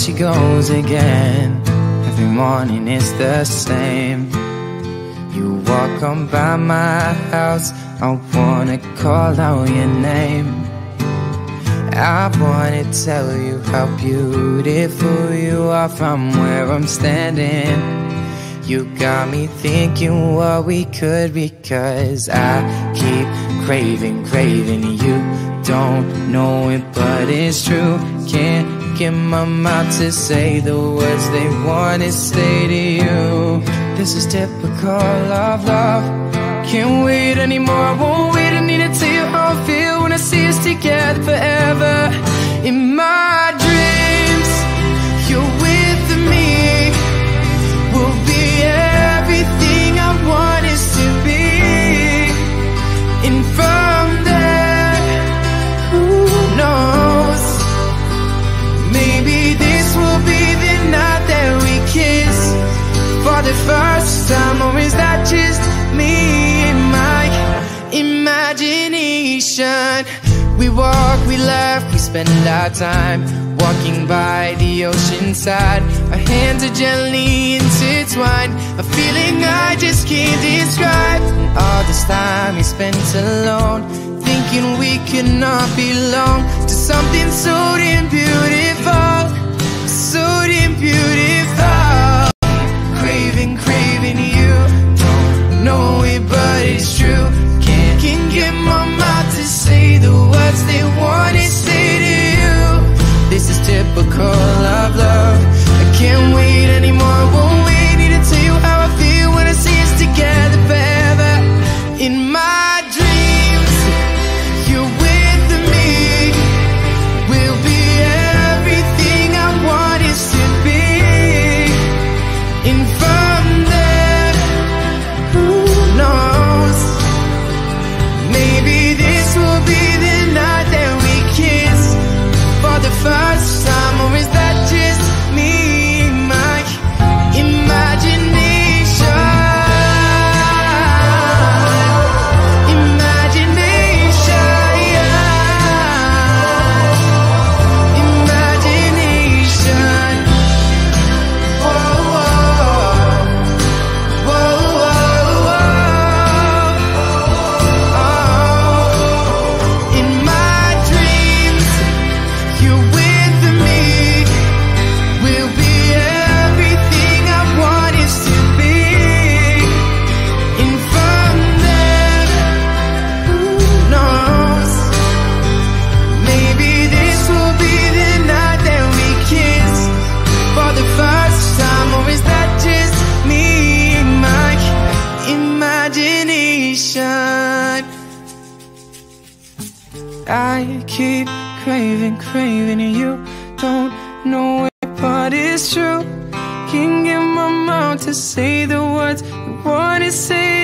she goes again. Every morning it's the same. You walk on by my house, I wanna call out your name. I wanna tell you how beautiful you are from where I'm standing. You got me thinking what we could be, 'cause I keep craving, craving you. Don't know it, but it's true. Can't get my mouth to say the words they wanna say to you. This is typical of love. Can't wait anymore, I won't wait. I need to tell you how I feel when I see us together forever. In my dreams, you're with me. We'll be everything I want us to be. And from there, who knows? Maybe this will be the night that we kiss for the first time. Or is that just me and my imagination? We walk, we laugh, we spend our time walking by the ocean side. Our hands are gently intertwined, a feeling I just can't describe. And all this time we spent alone, thinking we could not belong to something so damn beautiful, so damn beautiful. Craving, craving you. Don't know it, but it's true. Can't get my mouth to say the words they want to say to you. This is typical of love. I can't wait anymore, I won't wait. Need to tell you how I feel when I see us together forever. In my dreams, you're with me. We'll be everything I want us to be. And from there, who knows? Maybe this will be the night that we kiss for the first time. Or is that just me, my imagination? Imagination, imagination. Whoa, whoa, whoa, whoa. In my dreams, you're with me. We'll be everything I want us to be. And from there, who knows? Maybe this will be the night that we kiss for the first time. Or is that just me, my imagination? I keep craving, craving you. Don't know it, but it's true. Can't get my mouth to say the words you wanna say